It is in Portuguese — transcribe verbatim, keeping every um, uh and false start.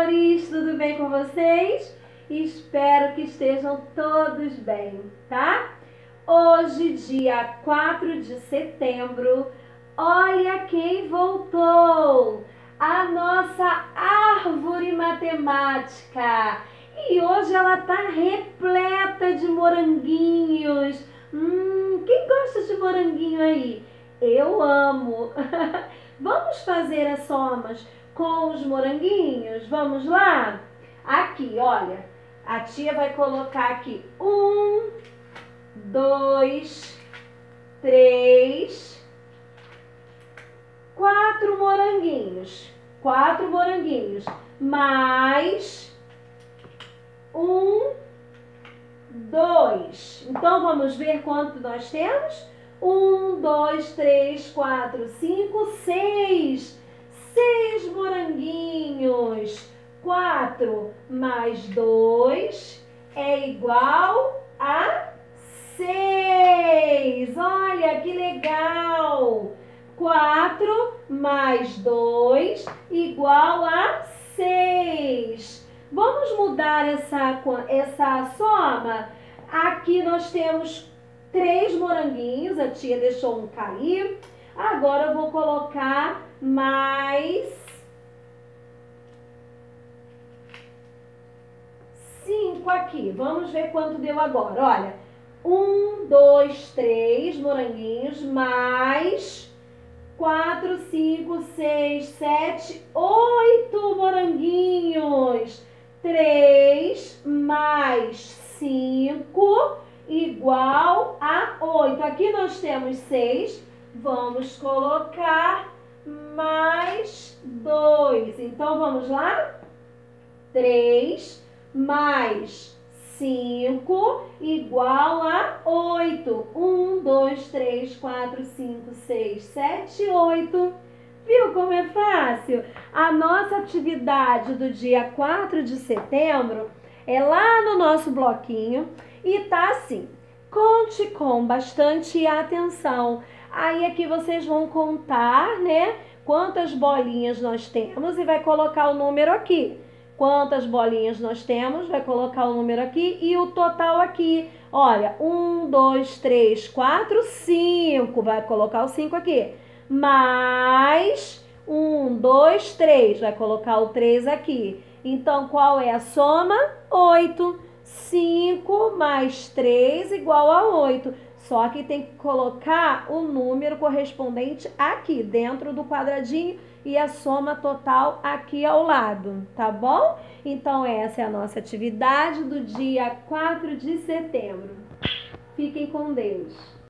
amores, tudo bem com vocês? Espero que estejam todos bem, tá? Hoje, dia quatro de setembro, olha quem voltou! A nossa árvore matemática! E hoje ela tá repleta de moranguinhos. Hum, quem gosta de moranguinho aí? Eu amo! Vamos fazer as somas com os moranguinhos? Vamos lá? Aqui, olha, a tia vai colocar aqui um, dois, três, quatro moranguinhos. Quatro moranguinhos, mais um, dois. Então, vamos ver quanto nós temos? Um, dois, três, quatro, cinco, seis. Seis moranguinhos. Quatro mais dois é igual a seis. Olha que legal! Quatro mais dois igual a seis. Vamos mudar essa, essa soma? Aqui nós temos três moranguinhos, a tia deixou um cair. Agora eu vou colocar mais cinco aqui. Vamos ver quanto deu agora. Olha, um, dois, três moranguinhos, mais quatro, cinco, seis, sete, oito moranguinhos. Três mais cinco igual a oito. Aqui nós temos seis. Vamos colocar mais dois. Então, vamos lá? três mais cinco igual a oito. um, dois, três, quatro, cinco, seis, sete, oito. Viu como é fácil? A nossa atividade do dia quatro de setembro é lá no nosso bloquinho e tá assim. Conte com bastante atenção. Aí aqui vocês vão contar, né, quantas bolinhas nós temos e vai colocar o número aqui. Quantas bolinhas nós temos, vai colocar o número aqui e o total aqui. Olha, um, dois, três, quatro, cinco. Vai colocar o cinco aqui. Mais um, dois, três. Vai colocar o três aqui. Então, qual é a soma? oito. cinco mais três igual a oito. Só que tem que colocar o número correspondente aqui, dentro do quadradinho, e a soma total aqui ao lado, tá bom? Então, essa é a nossa atividade do dia quatro de setembro. Fiquem com Deus.